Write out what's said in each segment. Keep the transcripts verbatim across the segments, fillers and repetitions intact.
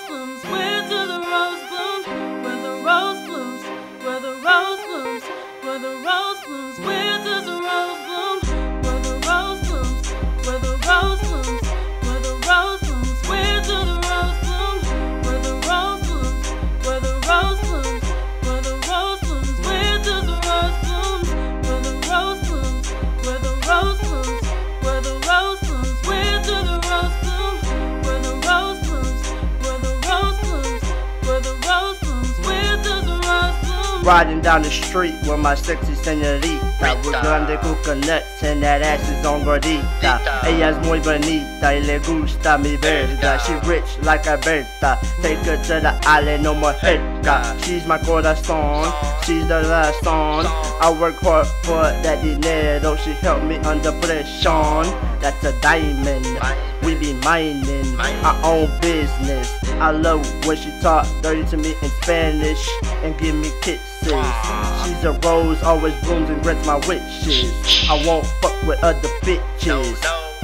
rose blooms, where do the rose blooms, where the rose blooms, where the rose blooms, where the rose blooms, where does the rose bloom, where the rose blooms, where the rose blooms, where the rose blooms, where do the rose bloom, where the rose blooms, where the rose blooms, where the rose blooms, where does the rose bloom, where the rose blooms, where the rose blooms, where the rose blooms, where do the rose bloom, where the rose blooms, where the rose blooms, where the rose blooms, where does the rose bloom. Riding down the street with my sexy señorita, we're gonna coconuts and that ass is on gordita. Ella es muy bonita y le gusta mi verga. She rich like Alberta, take her to the island, no more herca. She's my corazón, she's the last song. I work hard for that dinero, she helped me under pressure. That's a diamond, we be mining our own business. I love when she talk dirty to me in Spanish and give me kisses. She's a rose, always blooms and grants my wishes. I won't fuck with other bitches.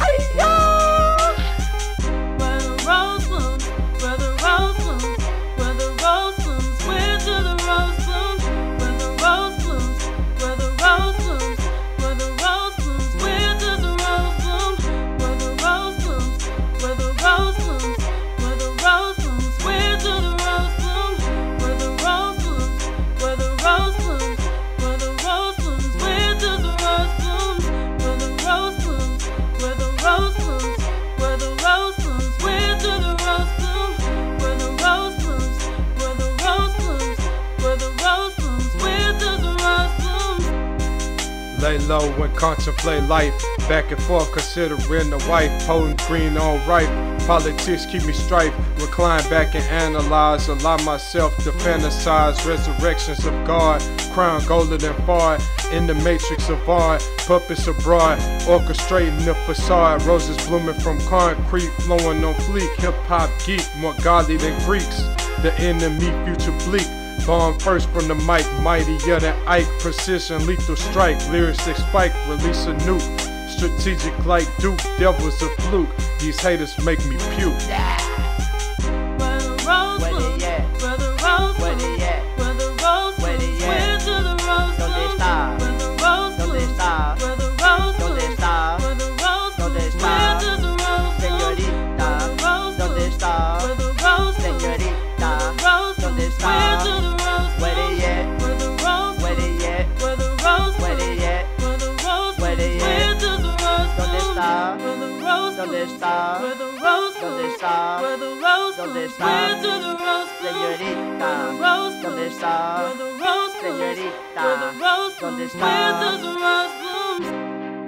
Where the rose blooms, where the rose blooms, where the rose blooms, where do the rose blooms, where the rose blooms, where the rose blooms, where the rose blooms, where does the rose bloom, where the rose blooms, where the rose blooms, where the rose blooms, where do the rose bloom, where the rose blooms, where the rose blooms, where the rose blooms, where does the rose bloom, where the rose blooms, where the rose blooms, where the rose blooms, where do the rose bloom, where the rose blooms, where the rose blooms, where the rose blooms, where does the rose bloom. Lay low and contemplate life. Back and forth considering the wife. Potent green on ripe. Politics keep me strife. Recline back and analyze. Allow myself to fantasize. Resurrections of God. Crown golden and far. In the matrix of art. Puppets abroad. Orchestrating the facade. Roses blooming from concrete. Flowing on fleek. Hip hop geek. More godly than Greeks. The enemy future bleak. Bomb first from the mic, mightier than Ike. Precision, lethal strike, lyrics that spike, release a nuke. Strategic like Duke, devil's a fluke. These haters make me puke. Where the rose blooms, where the rose blooms, where the rose blooms, where do the rose blooms, where the rose blooms, where the rose blooms, where the rose blooms, where does the rose bloom, where the rose blooms, where the rose blooms, where the rose blooms, where do the rose blooms, where the rose blooms, where the rose blooms, where the rose blooms, where does the rose bloom, where the rose blooms, where the rose blooms, where the rose blooms, where do the rose bloom, where the rose blooms, where the rose blooms, where the rose blooms, where does the rose bloom.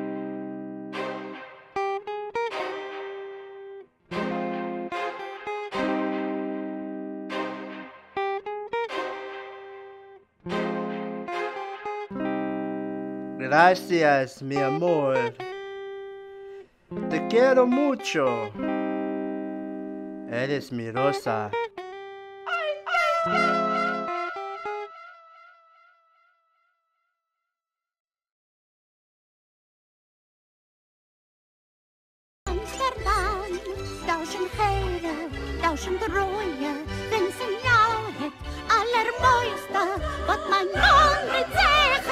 Gracias, mi amor. Te quiero mucho. Eres mi rosa. Amsterdam, duizend heren, duizend rooien, wensen jou het allermooiste wat mijn man niet zeggen.